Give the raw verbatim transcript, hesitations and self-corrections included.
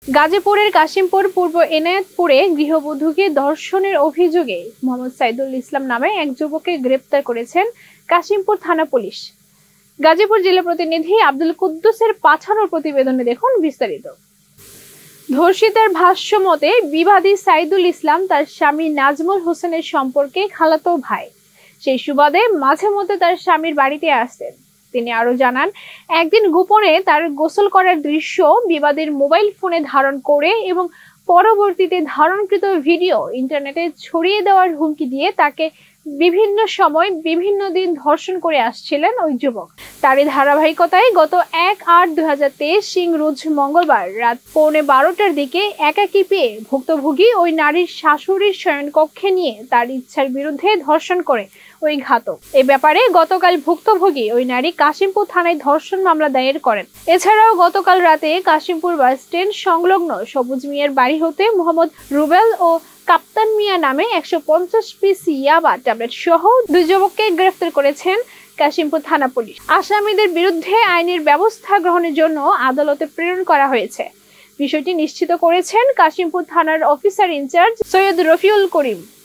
গাজীপুরের কাশিমপুর পূর্ব এনায়েতপুরে গৃহবধূকে ধর্ষণের অভিযোগে মোহাম্মদ সাইদুল ইসলাম নামে এক যুবককে গ্রেপ্তার করেছেন কাশিমপুর থানা পুলিশ। গাজীপুর জেলা প্রতিনিধি আব্দুল কুদ্দুসের পাঠানোর প্রতিবেদনে দেখুন বিস্তারিত। ধর্ষিতার ভাষ্য মতে বিবাদী সাইদুল ইসলাম তার স্বামী নাজমুল হোসেনের সম্পর্কে খালাতো ভাই। সেই সুবাদে মাঝে মধ্যে তার স্বামীর বাড়িতে আসতেন। তিনি আরো জানান, একদিন গোপনে তার গোসল করার দৃশ্য বিবাদীর মোবাইল ফোনে ধারণ করে এবং পরবর্তীতে ধারণকৃত ভিডিও ইন্টারনেটে ছড়িয়ে দেওয়ার হুমকি দিয়ে তাকে বিভিন্ন সময় বিভিন্ন দিন ধর্ষণ করে আসছিলেন ওই যুবক। তারই ধারাবাহিকতায় গত এক আট দুই হাজার তেইশ সিং রোজ মঙ্গলবার রাত পৌনে বারোটার দিকে একাকী পেয়ে ভুক্তভোগী ওই নারীর শাশুড়ির শয়নকক্ষে নিয়ে তার ইচ্ছার বিরুদ্ধে ধর্ষণ করে ওই ঘাতক। এ ব্যাপারে গতকাল ভুক্তভোগী ওই নারী কাশিমপুর থানায় ধর্ষণ মামলা দায়ের করেন। এছাড়াও গতকাল রাতে কাশিমপুর বাস স্ট্যান্ড সংলগ্ন সবুজ মিয়ার বাড়ি হতে মোহাম্মদ রুবেল ও কাপ্তান মিয়া নামে একশো পঞ্চাশ পিস ইয়াবা ট্যাবলেট সহ দুই যুবককে গ্রেফতার করেছেন কাশিমপুর থানা পুলিশ। আসামিদের বিরুদ্ধে আইনের ব্যবস্থা গ্রহণের জন্য আদালতে প্রেরণ করা হয়েছে। বিষয়টি নিশ্চিত করেছেন কাশিমপুর থানার অফিসার ইনচার্জ সৈয়দ রফিউল করিম।